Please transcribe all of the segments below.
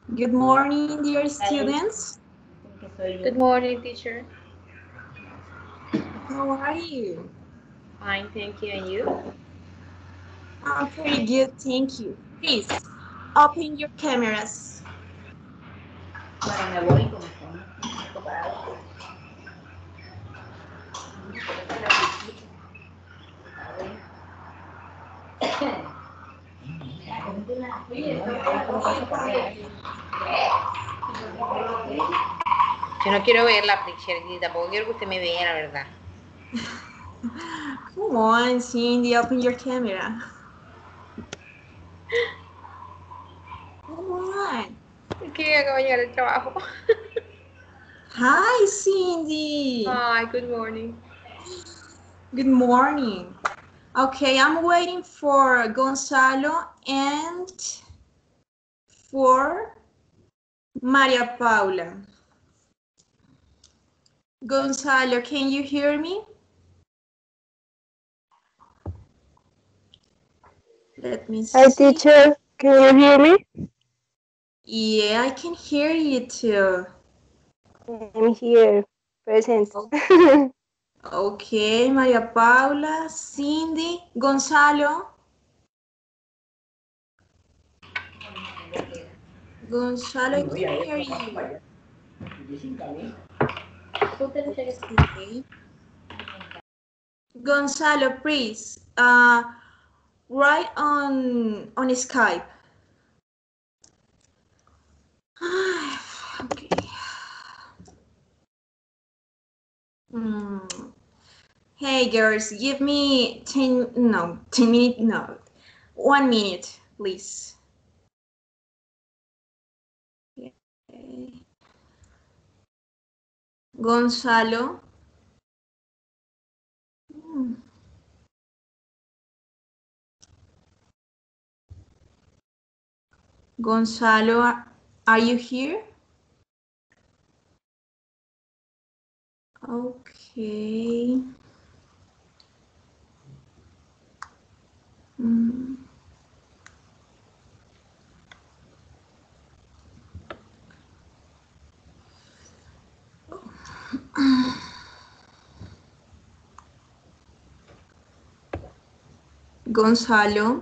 Good morning, dear students. Good morning, teacher. How are you? Fine, thank you. And you? I'm pretty good, thank you. Please, open your cameras. Bueno, me voy como son separados. Yo no quiero ver la teacher y tampoco quiero que usted me vea, la verdad. Come on, Cindy, open your camera. Come on. Es que acabo de llegar del trabajo. Hi, Cindy. Hi, good morning. Good morning. Okay, I'm waiting for Gonzalo and for Maria Paula. Gonzalo, can you hear me? Let me see. Hi, teacher. Can you hear me? Yeah, I can hear you too. I'm here, present. Okay, Maria Paula, Cindy, Gonzalo. Gonzalo, I can hear you. Okay. Gonzalo, please, write on Skype. Okay. Hey girls, give me 10 minutes, no. 1 minute, please. Okay. Gonzalo. Gonzalo, are you here? Okay. Gonzalo.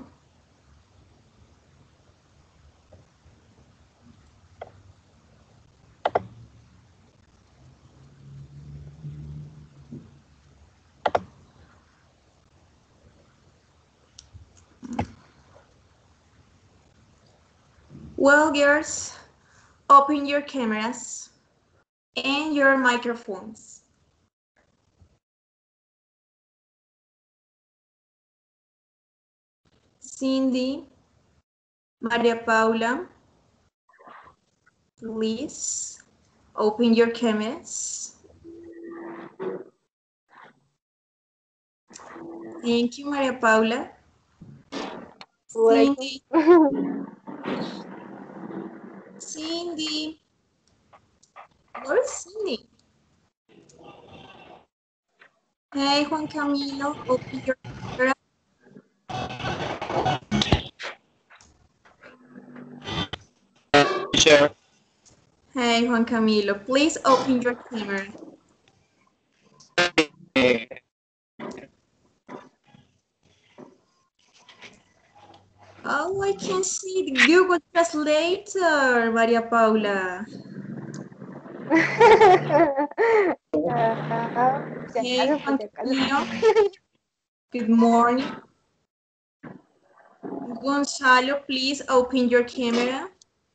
Well, girls, open your cameras and your microphones. Cindy, Maria Paula, please open your cameras. Thank you, Maria Paula. Cindy. Cindy. Where is Cindy? Hey, Juan Camilo, open your camera. Teacher. Hey, Juan Camilo, please open your camera. Oh, I can see the Google Translator, Maria Paula. Hey, Juan Camilo. Good morning. Gonzalo, please open your camera.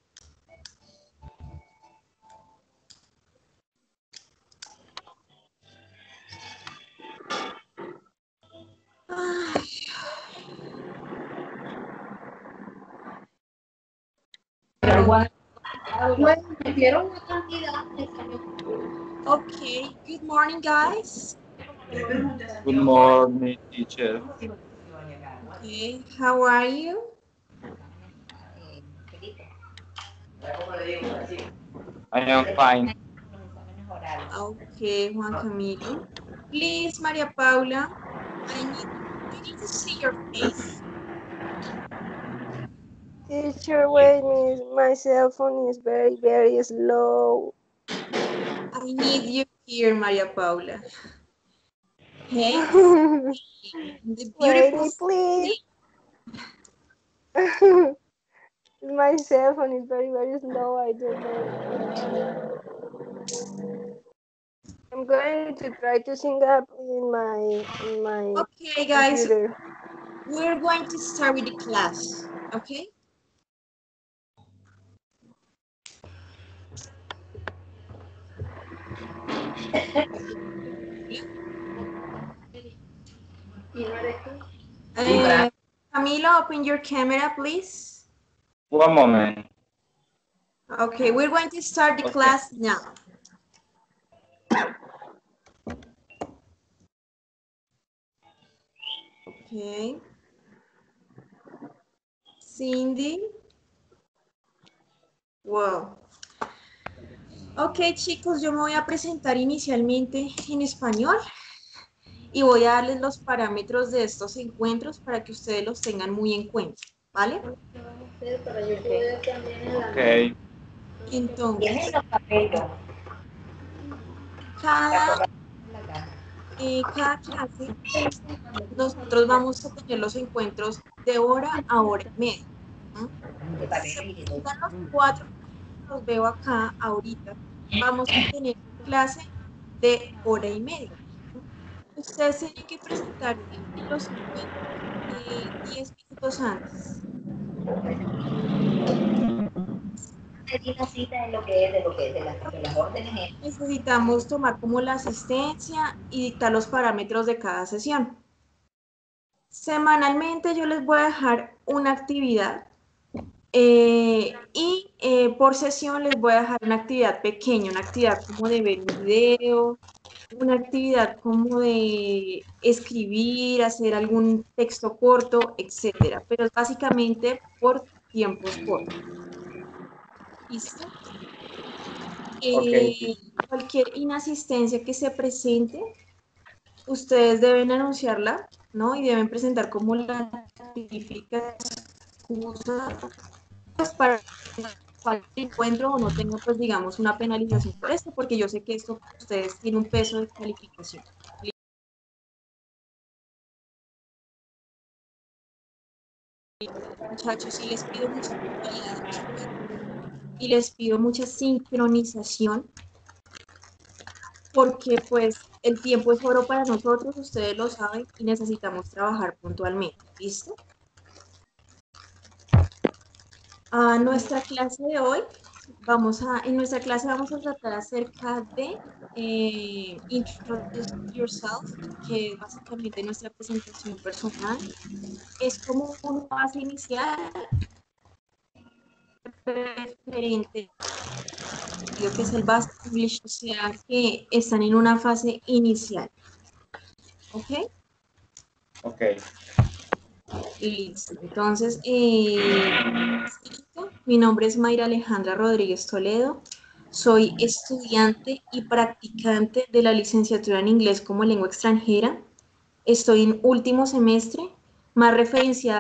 Okay, good morning, guys. Good morning, teacher. Okay, how are you? I am fine. Okay, Juan Camilo. Please, Maria Paula, I need to see your face. Teacher, wait, my cell phone is very, very slow. I need you here, Maria Paula. Okay? The Wait, beautiful please. My cell phone is very, very slow. I don't know. I'm going to try to sing up in my Okay, guys, computer. we're going to start with the class, okay? ¿Y no eres tú? Camilo, open your camera, please. One moment. Okay, we're going to start the Okay. class now. Okay. Cindy. Wow. Ok, chicos, yo me voy a presentar inicialmente en español y voy a darles los parámetros de estos encuentros para que ustedes los tengan muy en cuenta, ¿vale? Para yo poder también en la Okay. Entonces, Tienes los papeles. cada clase, nosotros vamos a tener los encuentros de hora a hora y media. ¿No? Si se presentan los 4 que los veo acá ahorita, vamos a tener clase de hora y media. ¿No? Ustedes tienen que presentar los encuentros 10 minutos antes. Una cita en lo que es de las órdenes. Necesitamos tomar como la asistencia y dictar los parámetros de cada sesión. Semanalmente yo les voy a dejar una actividad por sesión les voy a dejar una actividad pequeña, una actividad como de ver un video, una actividad como de escribir, hacer algún texto corto, etcétera, pero es básicamente por tiempos cortos. ¿Listo? Okay. Cualquier inasistencia que se presente, ustedes deben anunciarla, ¿no? Y deben presentar como la típica excusa pues, para el encuentro o no tenga, pues, digamos, una penalización por esto, porque yo sé que esto para ustedes tiene un peso de calificación. Muchachos, sí les pido mucha puntualidad y les pido mucha sincronización, porque pues el tiempo es oro para nosotros, ustedes lo saben, y necesitamos trabajar puntualmente. ¿Listo? A nuestra clase de hoy, en nuestra clase vamos a tratar acerca de Introduce Yourself, que es básicamente nuestra presentación personal. Es como una base inicial referente lo que es el Basic English, o sea que están en una fase inicial. ¿Ok? Okay. Listo. Entonces, mi nombre es Mayra Alejandra Rodríguez Toledo. Soy estudiante y practicante de la licenciatura en inglés como lengua extranjera. Estoy en último semestre, más referenciada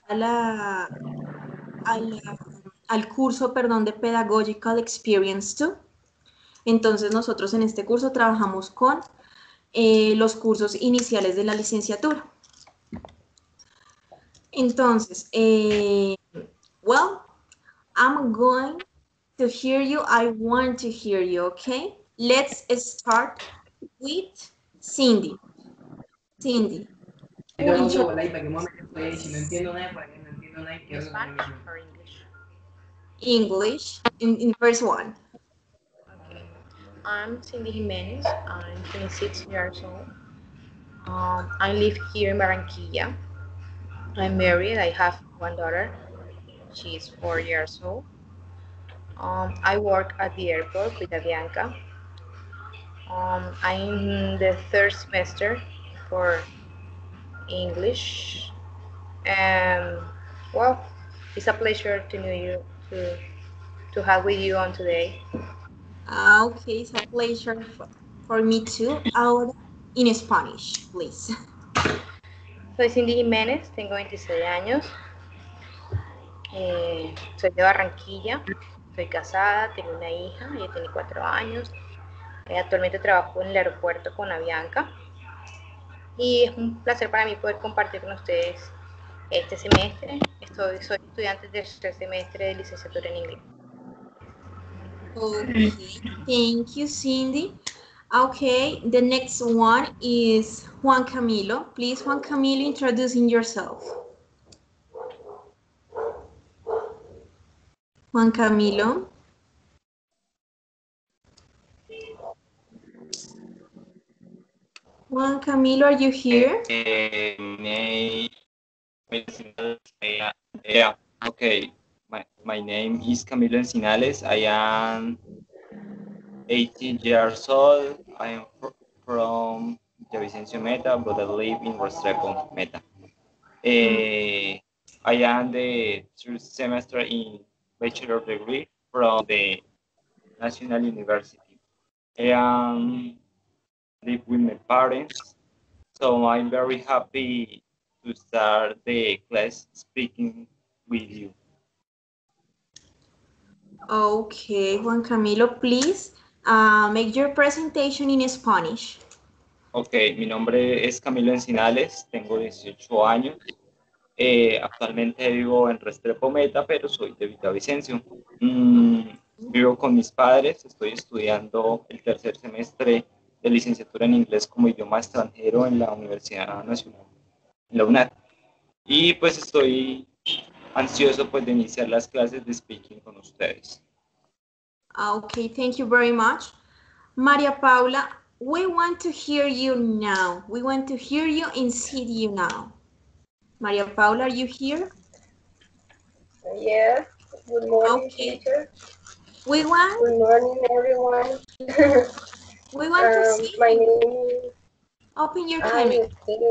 al curso, perdón, de Pedagogical Experience 2. Entonces, nosotros en este curso trabajamos con los cursos iniciales de la licenciatura. Entonces, well, I'm going to hear you. I want to hear you, okay? Let's start with Cindy. Cindy. English or English? English in verse 1. Okay. I'm Cindy Jimenez. I'm 26 years old. I live here in Barranquilla. I'm married. I have one daughter. She's 4 years old. I work at the airport with Avianca. I'm in the third semester for English. And well, it's a pleasure to know you, to have with you on today. Okay, it's a pleasure for me too. Ahora in Spanish, please. Soy Cindy Jiménez, tengo 26 años. Soy de Barranquilla, soy casada, tengo una hija, ella tiene 4 años. Actualmente trabajo en el aeropuerto con Avianca y es un placer para mí poder compartir con ustedes este semestre. Soy estudiante del tercer semestre de licenciatura en inglés. Okay, thank you, Cindy. Okay, the next one is Juan Camilo. Please, Juan Camilo, introducing yourself. Juan Camilo. Juan Camilo, are you here? Yeah, okay. My name is Camilo Encinales. I am 18 years old. I am from Villavicencio Meta, but I live in Restrepo Meta. I am the third semester in bachelor degree from the National University. I am live with my parents, so I'm very happy to start the class speaking with you. Okay, Juan Camilo, please make your presentation in Spanish. Ok, mi nombre es Camilo Encinales, tengo 18 años. Actualmente vivo en Restrepo Meta, pero soy de Villavicencio. Vivo con mis padres, estoy estudiando el tercer semestre de licenciatura en inglés como idioma extranjero en la Universidad Nacional, en la UNAD. Y pues estoy ansioso pues de iniciar las clases de speaking con ustedes. Okay, thank you very much. Maria Paula, we want to hear you now. We want to hear you and see you now. Maria Paula, are you here? Yeah. Good morning, Okay. teacher. We want, Good morning, everyone. we want to see My you. name is. Open your camera.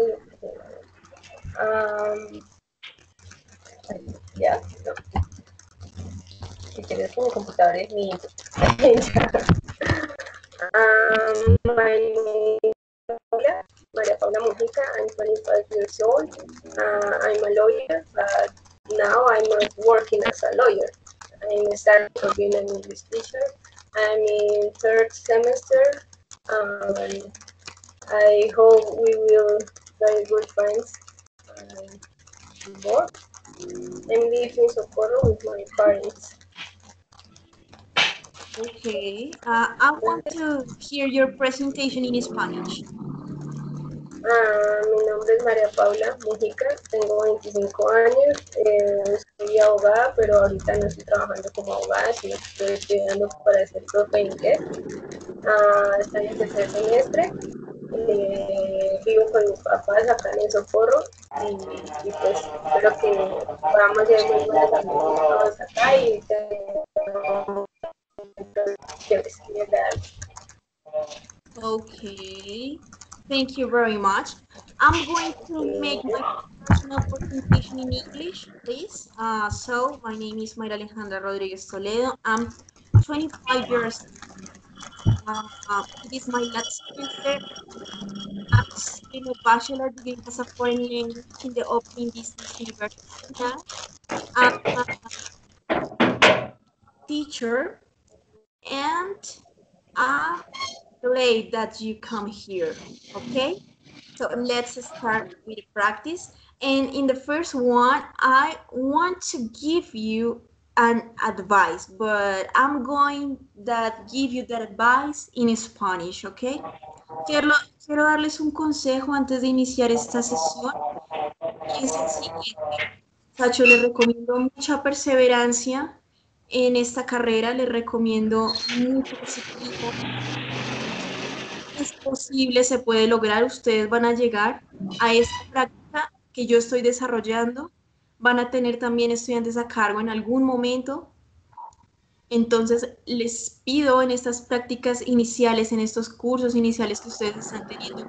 Ya. No. Si quieres que mi computador es mi. My name is Maria Paula Mujica. I'm 25 years old. I'm a lawyer, but now I'm not working as a lawyer. I'm starting to be an English teacher. I'm in third semester. I hope we will be very good friends. More. I'm living in Socorro with my parents. Okay. I want to hear your presentation in Spanish. Mi nombre es María Paula Mujica, tengo 25 años, soy abogada, pero ahorita no estoy trabajando como abogada, sino que estoy estudiando para ser profe de inglés. Estoy en tercer semestre, vivo con mis papás acá en el Socorro y pues espero que podamos ser muy buenas amigas todos acá y chéveres y agradables. Okay. Thank you very much. I'm going to make my personal presentation in English, please. So my name is Mayra Alejandra Rodriguez Toledo. I'm 25 years old. It is my last semester. I'm studying a bachelor degree as a foreign language in the Open Business University. I'm a teacher and I'm glad that you come here, okay? So let's start with the practice. And in the first one, I want to give you an advice, but I'm going to give you that advice in Spanish, okay? Quiero darles un consejo antes de iniciar esta sesión. Y es el siguiente. Sacho, les recomiendo mucha perseverancia en esta carrera, les recomiendo mucho disciplina. Es posible, se puede lograr, ustedes van a llegar a esta práctica que yo estoy desarrollando, van a tener también estudiantes a cargo en algún momento. Entonces, les pido en estas prácticas iniciales, en estos cursos iniciales que ustedes están teniendo,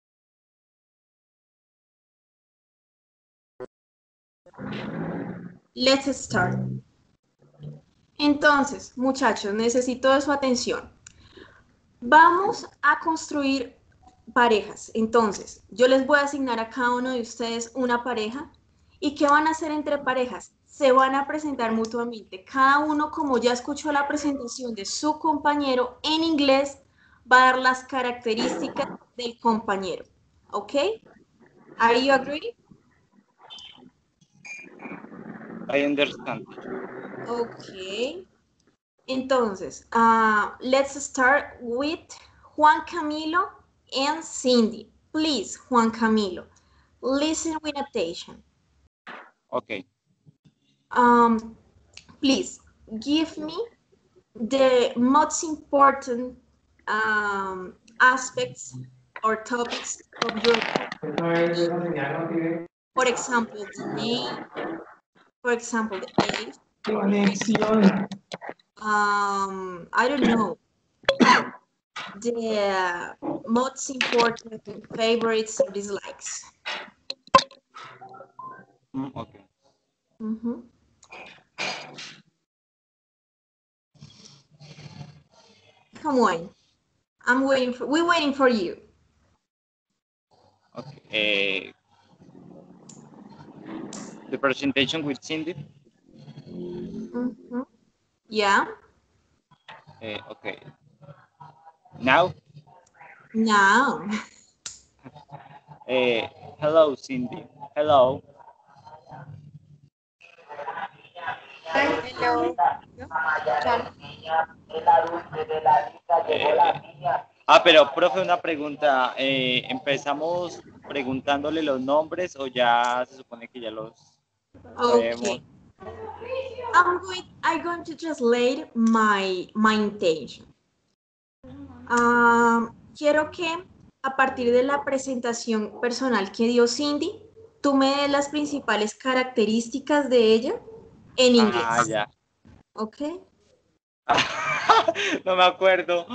let's start. Entonces, muchachos, necesito de su atención. Vamos a construir parejas. Entonces, yo les voy a asignar a cada uno de ustedes una pareja. ¿Y qué van a hacer entre parejas? se van a presentar mutuamente. Cada uno, como ya escuchó la presentación de su compañero en inglés, va a dar las características del compañero. ¿Ok? Are you agree? I understand. Ok. Entonces, let's start with Juan Camilo and Cindy. Please, Juan Camilo, listen with attention. Okay. Please give me the most important aspects or topics of your, for example, the name, for example, the age, I don't know, the most important favorites or dislikes. Okay. Mm-hmm. Come on, we're waiting for you. Okay. The presentation with Cindy. Mm-hmm. Yeah. Okay. Now. Now. Hello, Cindy. Hello. Hello. Pero, profe, una pregunta. ¿Empezamos preguntándole los nombres o ya se supone que ya los sabemos? Okay. I'm going to translate my intention. Quiero que a partir de la presentación personal que dio Cindy, tú me des las principales características de ella en inglés. Ya. ¿Ok? No me acuerdo.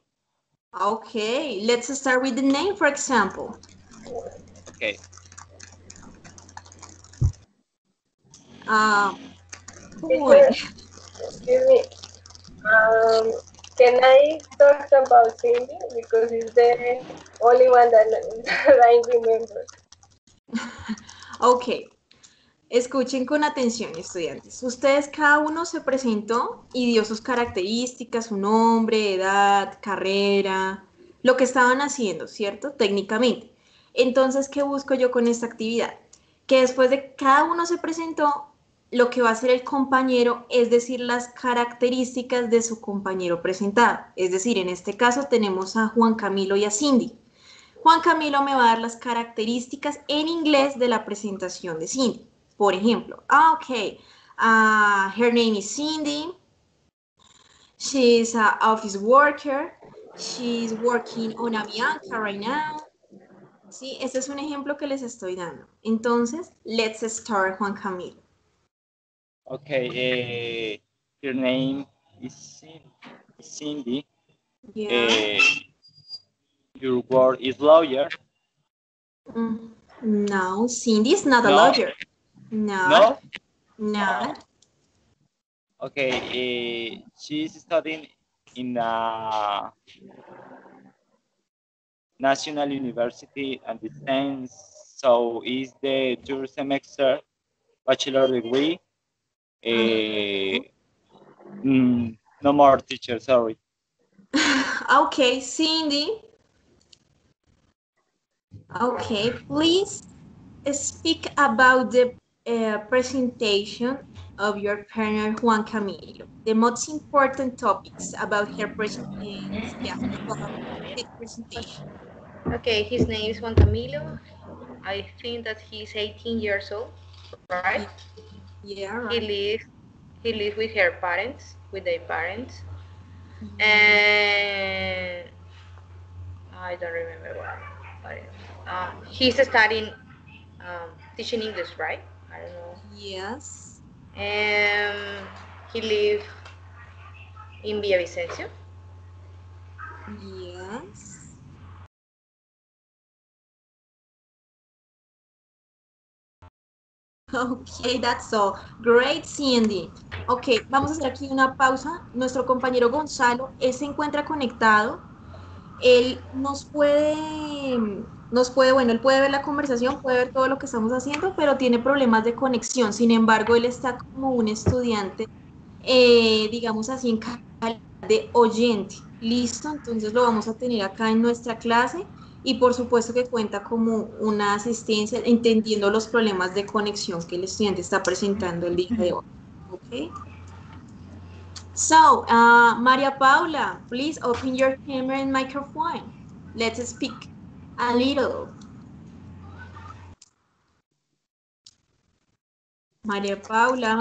Okay, let's start with the name, for example. Okay. Excuse me. Can I talk about Cindy? Because it's the only one that I remember. Ok, escuchen con atención, estudiantes. Ustedes cada uno se presentó y dio sus características, su nombre, edad, carrera, lo que estaban haciendo, ¿cierto? Técnicamente. Entonces, ¿qué busco yo con esta actividad? Que después de cada uno se presentó, lo que va a hacer el compañero es decir las características de su compañero presentado. Es decir, en este caso tenemos a Juan Camilo y a Cindy. Juan Camilo me va a dar las características en inglés de la presentación de Cindy. Por ejemplo, her name is Cindy. She's an office worker. She's working on Avianca right now. Sí, este es un ejemplo que les estoy dando. Entonces, let's start, Juan Camilo. Okay. Your name is Cindy. Yeah. Your word is lawyer. No, Cindy is not a No. lawyer. No. No. Okay. She's studying in a national university and the same. So is the third semester bachelor degree. No more, teacher, sorry. Okay, Cindy. Okay, please speak about the presentation of your partner Juan Camilo. The most important topics about her presentation. Okay, his name is Juan Camilo. I think that he's 18 years old, right? Yeah, right. He lives with her parents, with their parents. And I don't remember what he's studying teaching English, right? I don't know. Yes. And he lives in Villavicencio. Yes. Ok, that's all. Great, Cindy. Ok, vamos a hacer aquí una pausa. Nuestro compañero Gonzalo, él se encuentra conectado. Él nos puede nos puede, bueno, él puede ver la conversación, puede ver todo lo que estamos haciendo, pero tiene problemas de conexión. Sin embargo, él está como un estudiante, digamos así, en calidad de oyente. Listo, entonces lo vamos a tener acá en nuestra clase y por supuesto que cuenta como una asistencia, entendiendo los problemas de conexión que el estudiante está presentando el día de hoy. ¿Ok? So, Maria Paula, please open your camera and microphone. Let's speak a little. Maria Paula.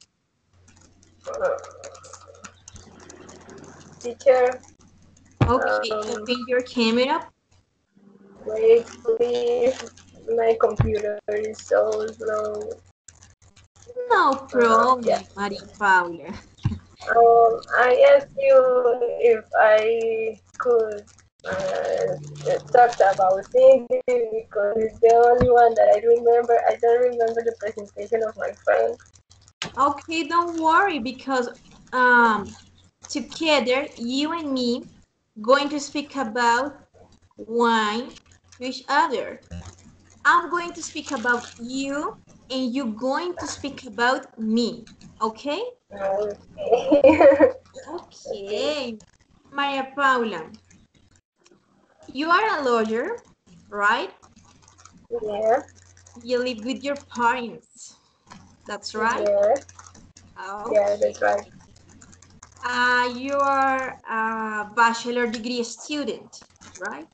Teacher, Okay, open your camera. wait, please. My computer is so slow. No problem, Yeah. Maria Paula. I asked you if I could talk about Cindy because it's the only one that I remember. I don't remember the presentation of my friend. Okay, don't worry because together, you and me, going to speak about wine to each other. I'm going to speak about you and you're going to speak about me. Okay? Okay. Okay. Okay. Maria Paula, you are a lawyer, right? Yeah. You live with your parents. That's right? Yeah. Okay. Yeah, that's right. You are a bachelor degree student, right?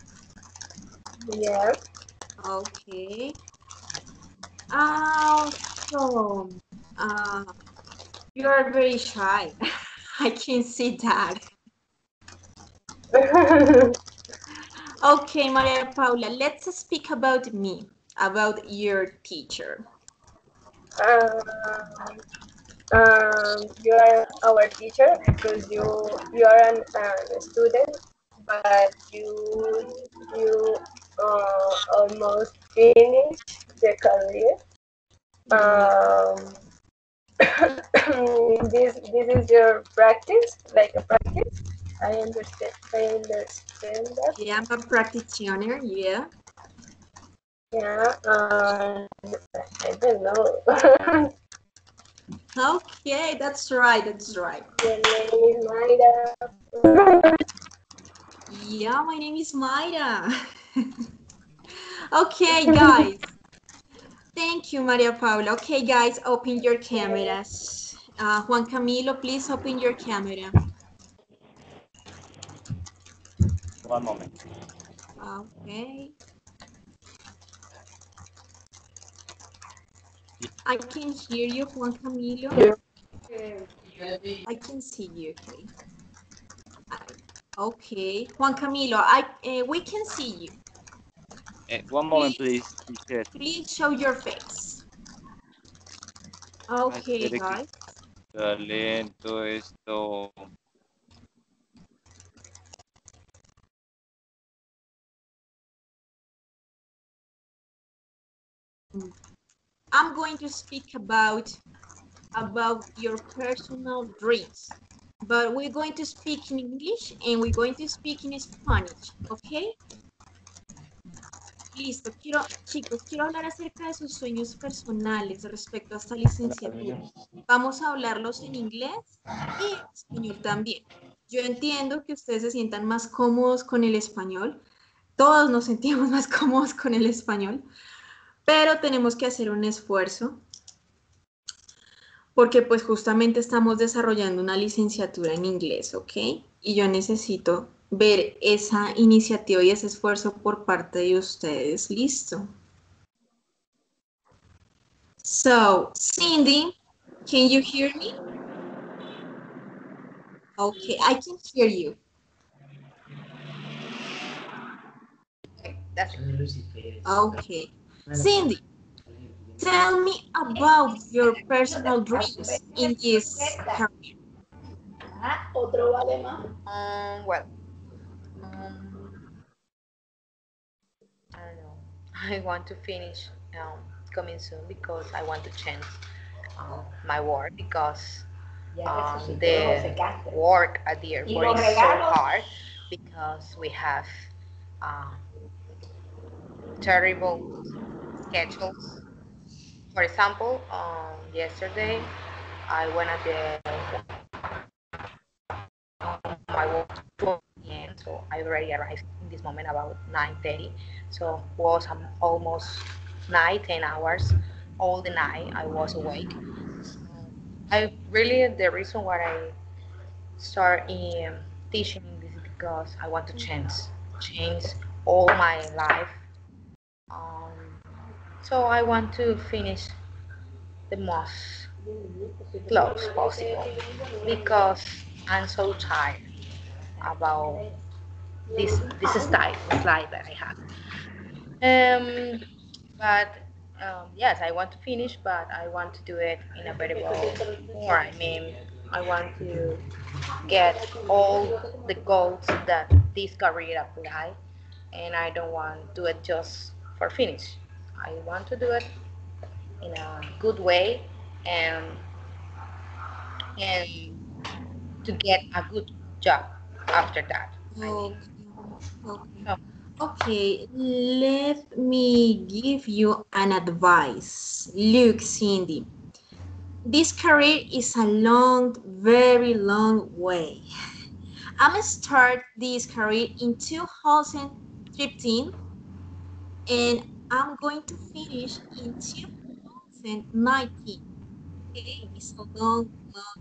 Yeah. Okay. So, uh, you are very shy. I can see that. Okay, Maria Paula, let's speak about me, about your teacher. um, you are our teacher because you are a student, but you almost finished the career. Um, this is your practice, like a practice. I understand. I understand that. Yeah, I'm a practitioner, yeah. Yeah. I don't know. Okay, that's right, that's right. Your name is Mayra. Yeah, my name is Mayra. Okay, guys. Thank you, Maria Paula. Okay, guys, open your cameras. Juan Camilo, please open your camera. One moment. Okay. I can hear you, Juan Camilo. I can see you, okay. Okay, Juan Camilo, we can see you. One moment, please, teacher. Please show your face. Okay, Espere que guys. está lento esto. I'm going to speak about your personal dreams, but we're going to speak in English and we're going to speak in Spanish, okay? Listo, chicos, quiero hablar acerca de sus sueños personales respecto a esta licenciatura. Vamos a hablarlos en inglés y en español también. Yo entiendo que ustedes se sientan más cómodos con el español. Todos nos sentimos más cómodos con el español, pero tenemos que hacer un esfuerzo porque pues justamente estamos desarrollando una licenciatura en inglés, ¿ok? Y yo necesito ver esa iniciativa y ese esfuerzo por parte de ustedes. Listo. So, Cindy, can you hear me? Okay, I can hear you. That's it. Okay. Cindy, tell me about your personal dreams in this career. Otro vale más. Well, um, I don't know. I want to finish coming soon because I want to change my work because the work at the airport is so hard because we have terrible schedules. For example, yesterday I went at my work 12 p.m. So I already arrived in this moment about 9:30. So was almost 9, 10 hours all the night I was awake. I really the reason why I start in teaching English is because I want to change all my life. Um, so I want to finish the most close possible because I'm so tired about this style of life that I have. But yes, I want to finish, but I want to do it in a very well more. I mean, I want to get all the goals that this career apply, and I don't want to do it just for finish. I want to do it in a good way and and to get a good job after that. I mean, Okay. Okay. so, Okay, let me give you an advice. Look, Cindy, this career is a long, very long way. I'm gonna start this career in 2013 and I'm going to finish in 2019. Okay, it's a long, long.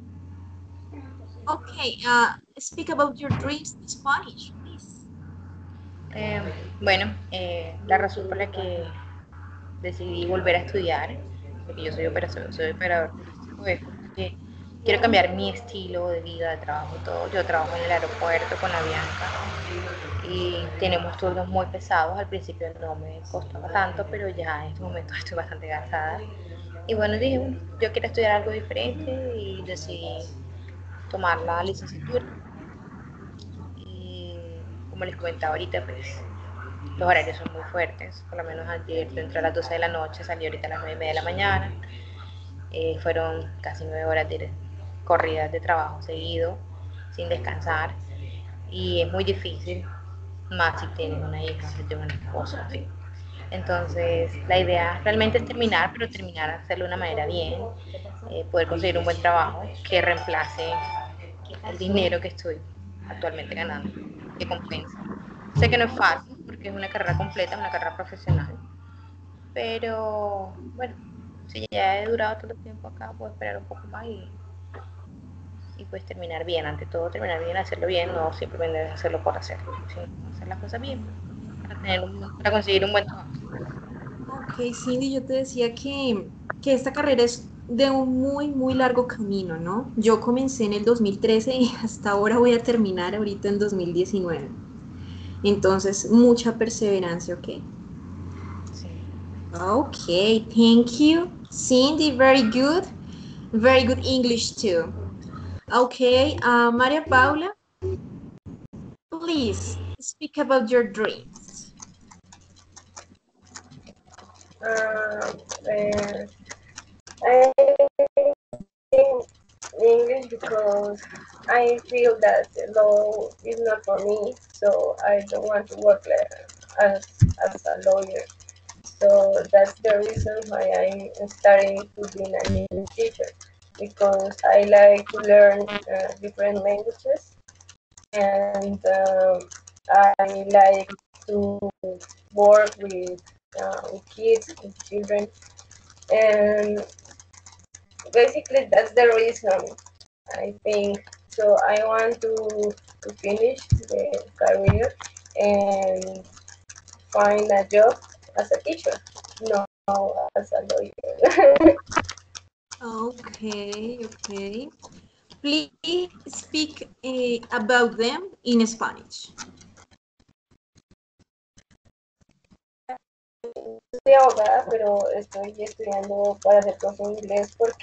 Okay, speak about your dreams in Spanish, please. eh, bueno, la razón por la que decidí volver a estudiar, porque yo soy operador turístico, es porque quiero cambiar mi estilo de vida, de trabajo, todo. Yo trabajo en el aeropuerto con Avianca y tenemos turnos muy pesados. Al principio no me costaba tanto, pero ya en este momento estoy bastante cansada. Y bueno, dije, bueno, yo quiero estudiar algo diferente y decidí tomar la licenciatura. Y como les comentaba ahorita, pues los horarios son muy fuertes. Por lo menos ayer entré a las 12 de la noche, salí ahorita a las 9:30 de la mañana. Fueron casi 9 horas de corridas de trabajo seguido, sin descansar. Y es muy difícil, más si tienes una hija, si tienes un esposo, en fin. Entonces, la idea realmente es terminar, pero terminar, hacerlo de una manera bien, poder conseguir un buen trabajo que reemplace el dinero que estoy actualmente ganando, que compensa. Sé que no es fácil porque es una carrera completa, una carrera profesional, pero bueno, si ya he durado tanto tiempo acá, puedo esperar un poco más y pues terminar bien, ante todo terminar bien, hacerlo bien, no simplemente hacerlo por hacerlo, sino hacer las cosas bien para conseguir un buen trabajo. Ok, Cindy, yo te decía que esta carrera es de un muy, muy largo camino, ¿no? Yo comencé en el 2013 y hasta ahora voy a terminar ahorita en 2019. Entonces, mucha perseverancia, ¿ok? Sí. Okay, thank you. Cindy, very good. Very good English too. Okay, Maria Paula, please speak about your dreams. Uh, uh, I think English because I feel that law is not for me, so I don't want to work as, as a lawyer. So that's the reason why I'm starting to be an English teacher because I like to learn different languages and I like to work with kids, with children, and basically that's the reason I think. So I want to finish the career and find a job as a teacher, not as a lawyer. Okay, okay. Please speak about them in Spanish. Soy abogada, pero estoy estudiando para ser profe de inglés porque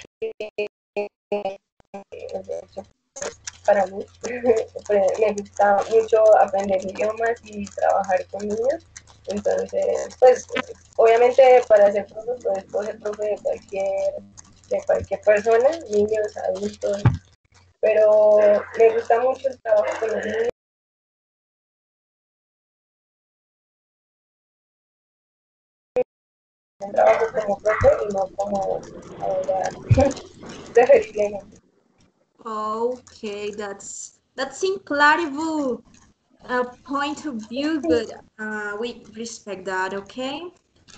de hecho, para mí me gusta mucho aprender idiomas y trabajar con niños. Entonces, pues obviamente para ser profe, pues puedo ser profe de cualquier persona, niños, adultos, pero me gusta mucho el trabajo con los niños un trabajo como profe y no como abogada. Preferiblemente. Okay, that's incredible point of view, but we respect that. Okay.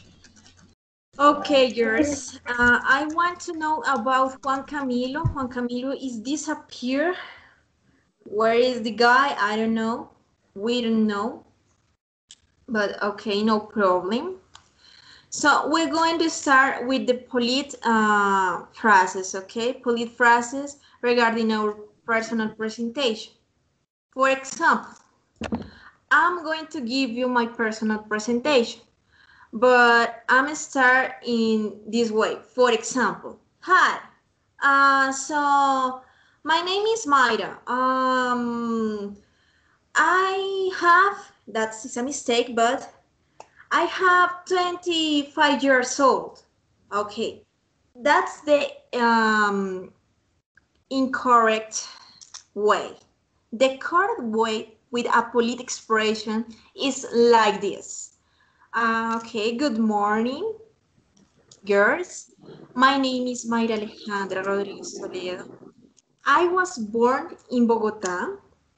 Okay, girls. I want to know about Juan Camilo. Juan Camilo is disappear. Where is the guy? I don't know. We don't know. But okay, no problem. So we're going to start with the polite phrases, okay? Polite phrases regarding our personal presentation. For example, I'm going to give you my personal presentation, but I'm start in this way. For example, hi. So my name is Mayra. I have, that's a mistake, but I have 25 years old. Okay, that's the incorrect way. The correct way with a polite expression is like this. Okay, good morning, girls. My name is Mayra Alejandra Rodriguez Toledo. I was born in Bogota.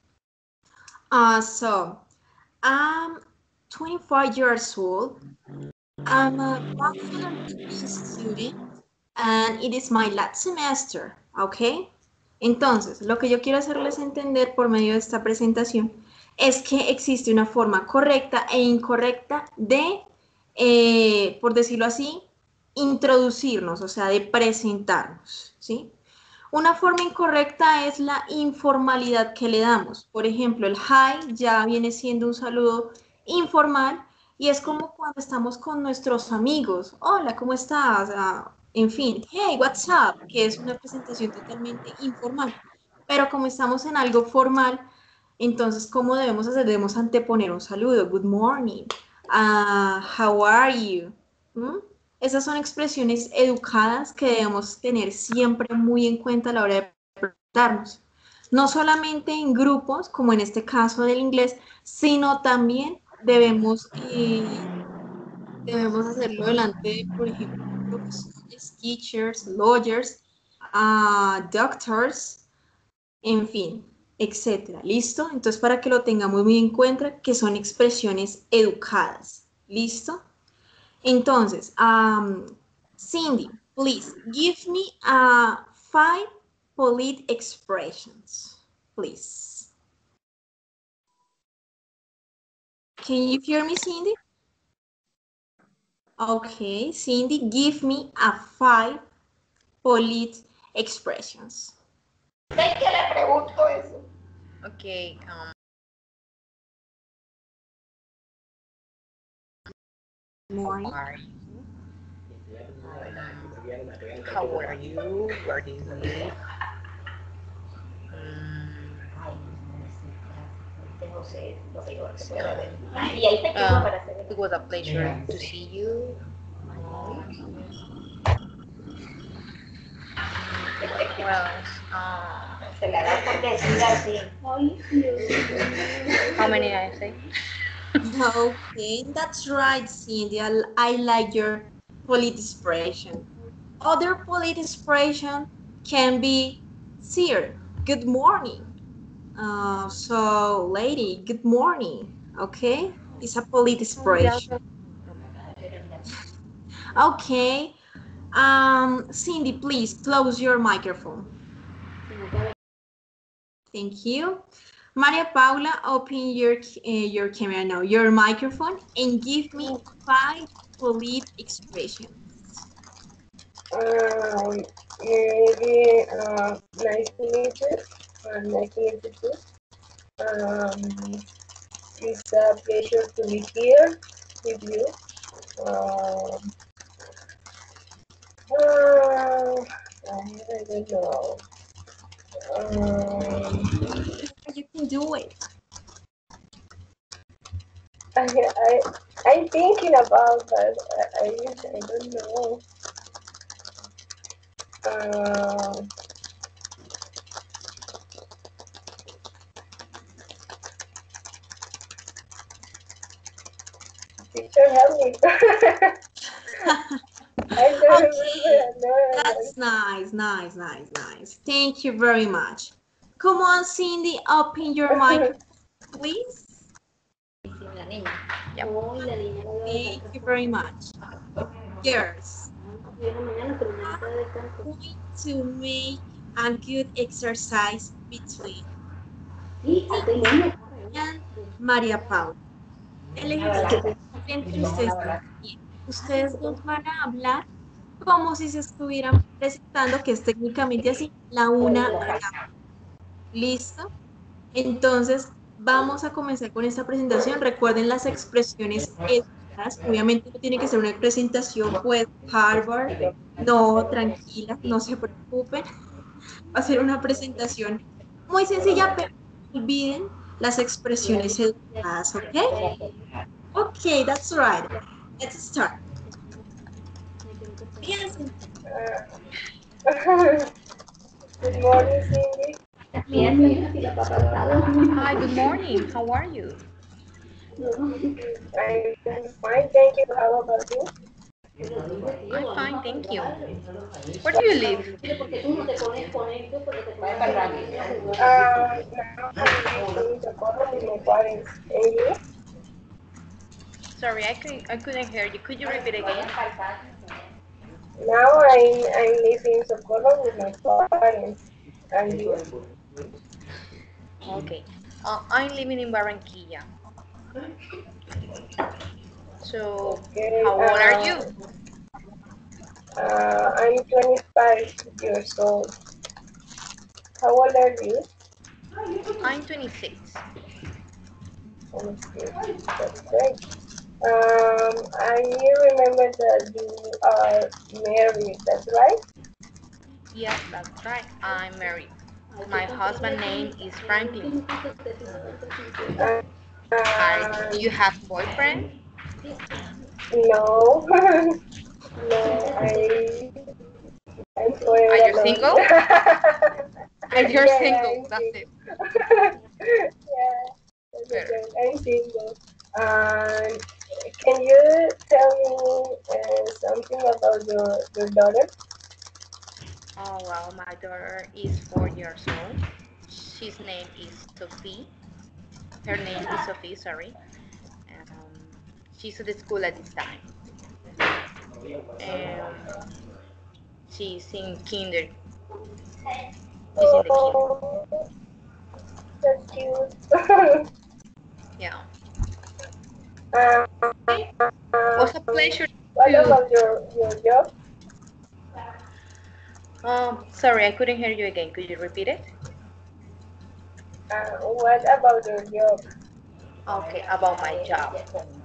So I'm 25 years old. I'm a bachelor degree student and it is my last semester, ¿ok? Entonces, lo que yo quiero hacerles entender por medio de esta presentación es que existe una forma correcta e incorrecta de, por decirlo así, introducirnos, o sea, de presentarnos, ¿sí? Una forma incorrecta es la informalidad que le damos. Por ejemplo, el hi ya viene siendo un saludo informal y es como cuando estamos con nuestros amigos. Hola, ¿cómo estás? En fin, hey, what's up? Que es una presentación totalmente informal. Pero como estamos en algo formal, entonces, ¿cómo debemos hacer? Debemos anteponer un saludo. Good morning. How are you? ¿Mm? Esas son expresiones educadas que debemos tener siempre muy en cuenta a la hora de presentarnos. No solamente en grupos, como en este caso del inglés, sino también debemos hacerlo delante de, por ejemplo, profesores, teachers, lawyers, doctors, en fin, etcétera. ¿Listo? Entonces, para que lo tengamos muy en cuenta, que son expresiones educadas. ¿Listo? Entonces, Cindy, please give me five polite expressions, please. Can you hear me, Cindy? Okay, Cindy, give me five polite expressions. ¿Ves que le pregunto eso? Okay. Morning. How are you? Where do you live? No sé, no sé, no sé. Y ahí te quedo para hacer It was a pleasure to see you. Well, se la da por decir así. how many I say? Okay, that's right, Cindy. I like your polite expression. Other polite expression can be sir, good morning. So, lady, good morning. Okay, it's a polite expression. Okay, Cindy, please close your microphone. Thank you. Maria Paula, open your camera now, your microphone, and give me five polite expressions. Maybe nice to meet you. Nice to meet you too. It's a pleasure to be here with you. I don't know. You can do it. I'm thinking about that. I don't know. Teacher, help me. I don't Okay, remember. that's nice, nice, nice, nice. Thank you very much. Come on, Cindy, open your mic, please. La niña. Yep. Hoy la niña no dio Thank descanso. you very much. Girls, Y una mañana, pero no está de descanso. going to make a good exercise between Sí, hasta el lunes. and María Paula. El ejercicio entre ustedes, ustedes dos van a hablar como si se estuvieran presentando, que es técnicamente así, la una a la otra. ¿Listo? Entonces, vamos a comenzar con esta presentación. Recuerden las expresiones educadas. Obviamente no tiene que ser una presentación, pues, Harvard. No, tranquila, no se preocupen. Va a ser una presentación muy sencilla, pero no olviden las expresiones educadas, ¿ok? Ok, that's right. Let's start. Fíjense. Good morning, Cindy. Hi, good morning. How are you? I'm fine, thank you. How about you? I'm fine, thank you. Where do you live? Now I'm in Socorro with my parents. And you? Sorry, I couldn't hear you. Could you repeat again? Now I'm living in Socorro with my parents. And you? Okay. I'm living in Barranquilla. So, Okay. how old are you? I'm 25 years old. How old are you? I'm 26. Okay, that's great. I remember that you are married, that's right? Yes, that's right. I'm married. My husband's name is Franklin. Do you have boyfriend? No, no, I'm forever Are you alone. single? You're Yeah, single. I'm That's it. Yeah, that's Better. okay. I'm single. Can you tell me something about your daughter? Oh well, my daughter is 4 years old. His name is Sophie. Her name is Sophie. Sorry. Um, she's at the school at this time. She's in kinder. She's in the kinder. Oh, that's cute. Yeah. um, Okay. Was a pleasure what to. about your job? Sorry, I couldn't hear you again. Could you repeat it? What about your job? Okay, about my job.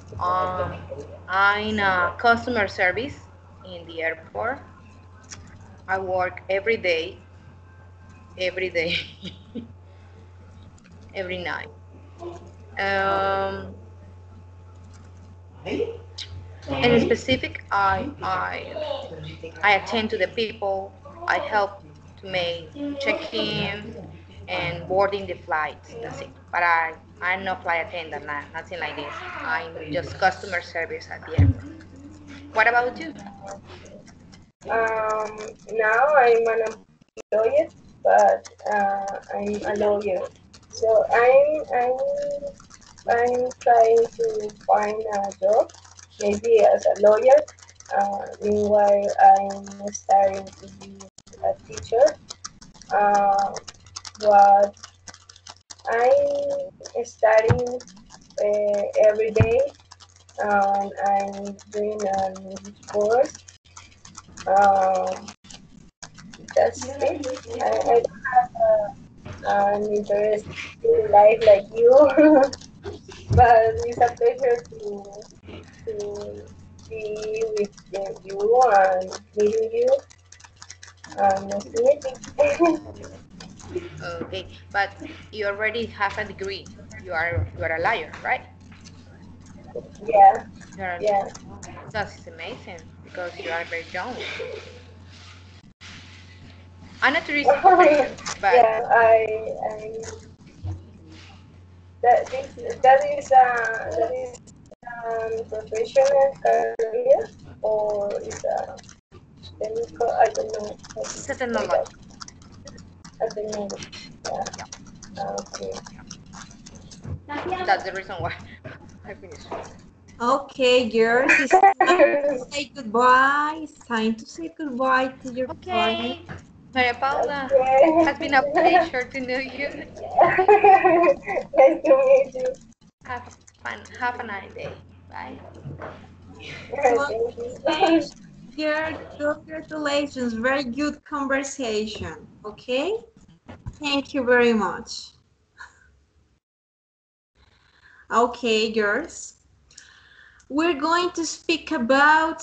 I'm in customer service in the airport. I work every day, every night. Um, in specific, I attend to the people. I help to make check-in and boarding the flights. That's it. But I'm not flight attendant, nothing like this. I'm just customer service at the airport. What about you? Now I'm an employee, but I'm a lawyer. So I'm trying to find a job, maybe as a lawyer. Meanwhile, I'm starting to be a teacher. What I'm studying every day. I'm doing a music course. Um, that's it. I don't have an interesting life like you, but it's a pleasure to be with you and meeting you. Nice to meet you. Okay, but you already have a degree. You are a liar, right? Yeah, You're, yeah, that's amazing because you are very young. I'm not tourist information, but yeah. I that is professional career or is a technical, I don't know how to It's a say that. technology. A technology. Yeah. Okay. That's the reason why I finished. Okay, girls, it's time to say goodbye. It's time to say goodbye to your partner. Okay, Maria Paula, Okay. has been a pleasure to know you. Nice to meet you. Have fun. Have a nice day. Bye. Thank you. Congratulations, girl. Congratulations. Very good conversation. Okay? Thank you very much. Okay, girls. We're going to speak about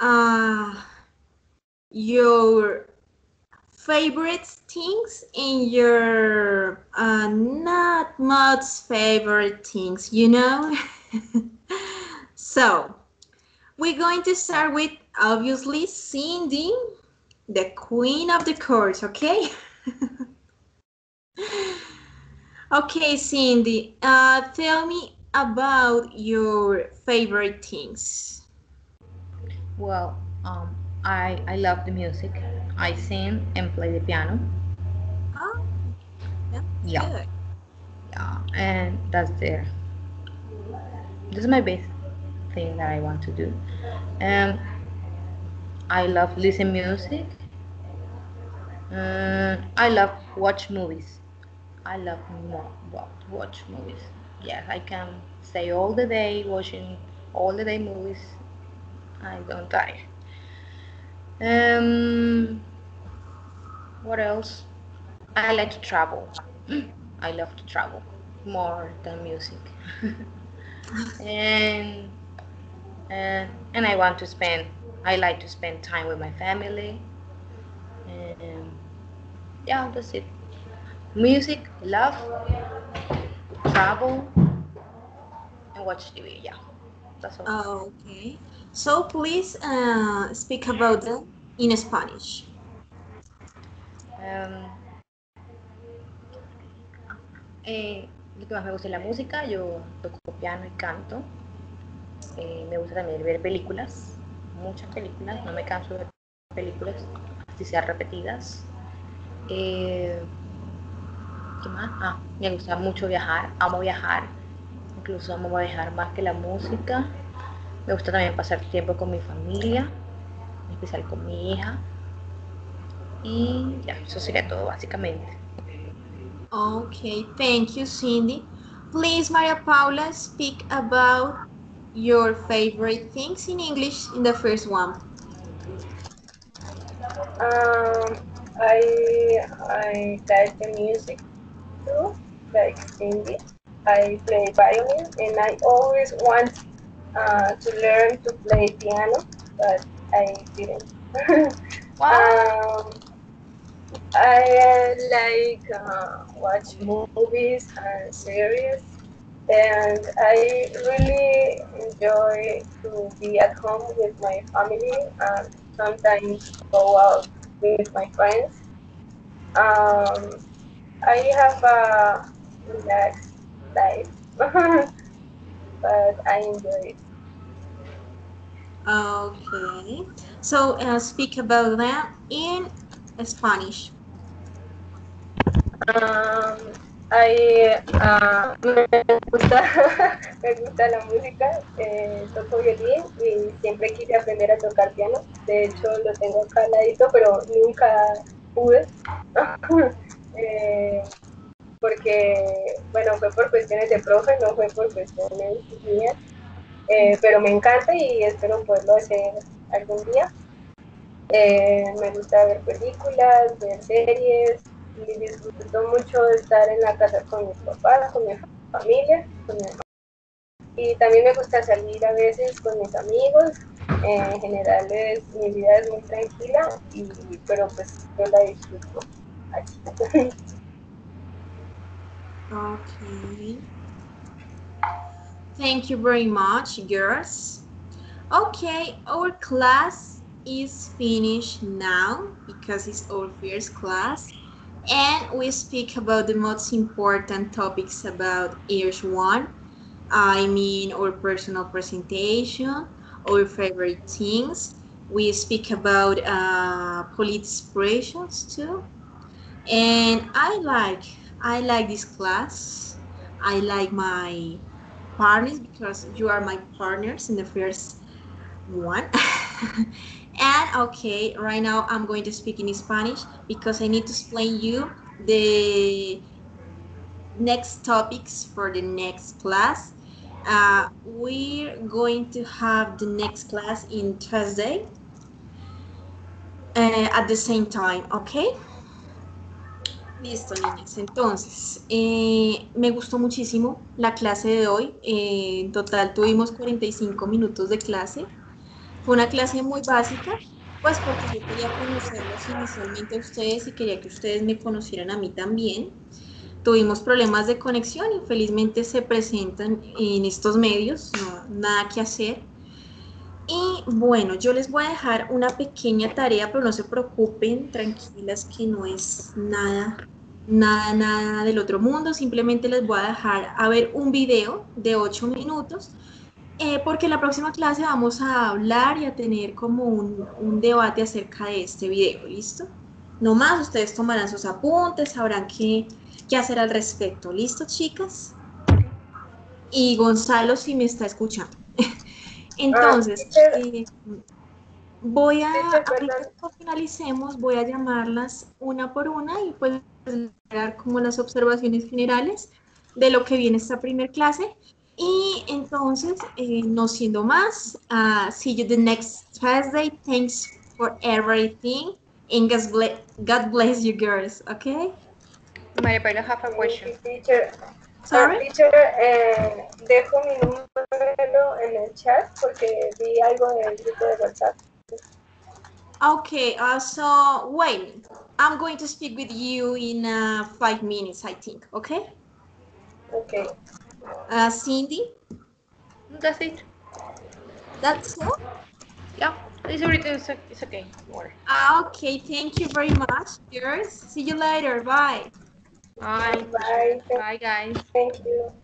your favorite things and your not much favorite things, you know? So, we're going to start with obviously Cindy, the queen of the course, okay? Okay, Cindy, tell me about your favorite things. Well, I love the music. I sing and play the piano. Oh, that's Yeah, good. yeah, and that's my best thing that I want to do. And I love listen music. I love watch movies. I love watch movies. Yes, I can stay all the day watching all the day movies. I don't tire. Um, what else? I like to travel. I love to travel more than music. and and I want to spend. I like to spend time with my family. And yeah, that's it. Music, love, travel, and watch TV. Yeah, that's all. Okay. So please speak about them in Spanish. Um, lo que más me gusta es la música. Yo toco piano y canto. Me gusta también ver películas, muchas películas. No me canso de ver películas, así sean repetidas. Eh, ¿Qué más? Me gusta mucho viajar. Amo viajar. Incluso amo viajar más que la música. Me gusta también pasar tiempo con mi familia, en especial con mi hija. Y ya, eso sería todo básicamente. Okay, thank you, Cindy. Please, Maria Paula, speak about your favorite things in English in the first one. Um, I like the music too, like Cindy. I play violin, and I always want to learn to play piano, but I didn't. Wow. um, I like watch movies and series, and I really enjoy to be at home with my family and sometimes go out with my friends. Um, I have a relaxed life, but I enjoy it. Okay, so speak about that in Spanish. Um, me gusta, me gusta la música, toco violín y siempre quise aprender a tocar piano. De hecho, lo tengo acá al ladito, pero nunca pude. Eh, porque, bueno, fue por cuestiones de profe, no fue por cuestiones mías. Pero me encanta y espero poderlo hacer algún día. Me gusta ver películas, ver series y disfruto mucho de estar en la casa con mis papás, con mi familia, con mi mamá. Y también me gusta salir a veces con mis amigos. En general mi vida es muy tranquila, pero pues yo la disfruto aquí. Okay, thank you very much, girls. Okay, our class is finished now because it's our first class. And we speak about the most important topics about years one. I mean our personal presentation, our favorite things. We speak about police expressions too. And I like this class. I like my partners because you are my partners in the first one. And okay, right now I'm going to speak in Spanish because I need to explain you the next topics for the next class. We're going to have the next class in Thursday at the same time, okay? Listo, niñas. Entonces, me gustó muchísimo la clase de hoy. En total tuvimos 45 minutos de clase. Fue una clase muy básica, pues porque yo quería conocerlos inicialmente a ustedes y quería que ustedes me conocieran a mí también. Tuvimos problemas de conexión, infelizmente se presentan en estos medios, no, nada que hacer. Y bueno, yo les voy a dejar una pequeña tarea, pero no se preocupen, tranquilas que no es nada del otro mundo. Simplemente les voy a dejar a ver un video de 8 minutos, porque en la próxima clase vamos a hablar y a tener como un debate acerca de este video, ¿listo? No más, ustedes tomarán sus apuntes, sabrán qué hacer al respecto. ¿Listo, chicas? Y Gonzalo, si me está escuchando. Entonces, voy a, Teacher, ahorita perdón. cuando finalicemos, voy a llamarlas una por una y pues dar como las observaciones generales de lo que viene esta primer clase. Y entonces, no siendo más, see you the next Thursday. Thanks for everything. And God bless you girls, okay? Maria Paula, I have a question. Teacher, Sorry? teacher, dejo mi número en el chat porque vi algo en el grupo de WhatsApp. Okay, so wait, I'm going to speak with you in 5 minutes, I think, okay? Okay. Cindy, That's it. that's all? Yeah, it's everything. It's okay. Don't worry. Okay, thank you very much, girls. See you later, bye. Bye. Bye. Bye, guys. Thank you.